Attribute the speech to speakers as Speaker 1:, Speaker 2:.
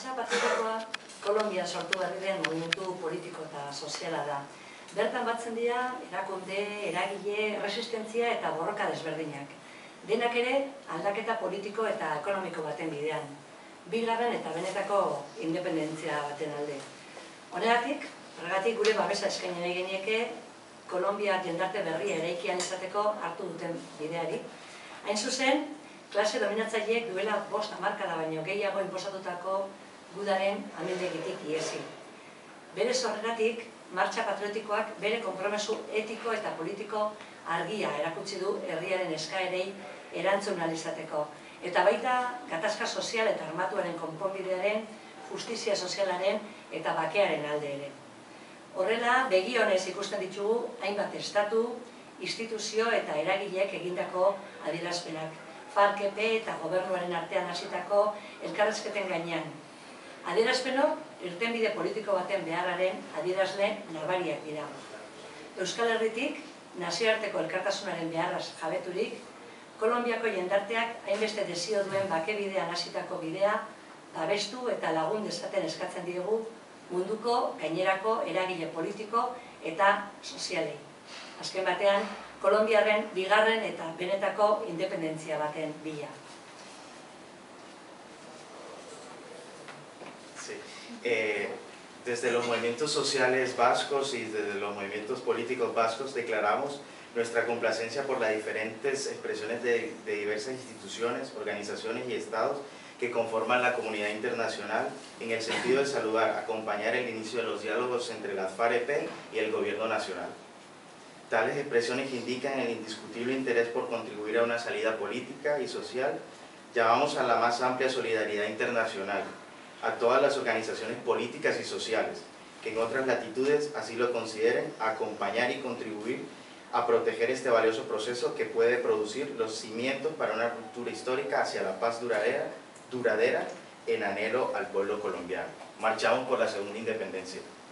Speaker 1: Martxa Patriotikoa Kolonbian sortu berri den mugimendu politiko eta soziala da. Bertan batzen dira erakunde, eragile, resistentzia eta borroka desberdinak. Denak ere aldaketa politiko eta ekonomiko baten bidean. Bigarren eta benetako independentzia baten alde. Horregatik gure babesa eskaini nahi genieke Kolonbia jendarte berria eraikian izateko hartu duten bideari. Hain zuzen, klase dominatzaileek duela 5 hamarkada baino gehiago inposatutako gudaren amendegitik ihesi. Bere sorreratik, Martxa Patriotikoak bere konpromesu etiko eta politiko argia erakutsi du herriaren eskaerei erantzun ahal izateko, eta baita gatazka sozial eta armatuaren konponbidearen, justizia sozialaren eta bakearen alde ere. Horrela, begi honez ikusten ditugu hainbat estatu, instituzio eta eragileek egindako adierazpenak, FARC-EP eta gobernuaren artean hasitako elkarrizketen gainean. Adierazpenok irtenbide politiko baten beharraren adierazle nabariak dira. Euskal Herritik, nazioarteko elkartasunaren beharraz jabeturik, Kolonbiako jendarteak hainbeste desio duen bakebidean hasitako bidea babestu eta lagun dezaten eskatzen diegu munduko gainerako eragile politiko eta sozialei. Azken batean, Kolonbiaren bigarren eta benetako independentzia baten bila.
Speaker 2: Sí. Desde los movimientos sociales vascos y desde los movimientos políticos vascos declaramos nuestra complacencia por las diferentes expresiones de diversas instituciones, organizaciones y estados que conforman la comunidad internacional en el sentido de saludar, acompañar el inicio de los diálogos entre las FARC-EP y el gobierno nacional. Tales expresiones indican el indiscutible interés por contribuir a una salida política y social. Llamamos a la más amplia solidaridad internacional, a todas las organizaciones políticas y sociales, que en otras latitudes así lo consideren, a acompañar y contribuir a proteger este valioso proceso que puede producir los cimientos para una ruptura histórica hacia la paz duradera en anhelo al pueblo colombiano. Marchamos por la segunda independencia.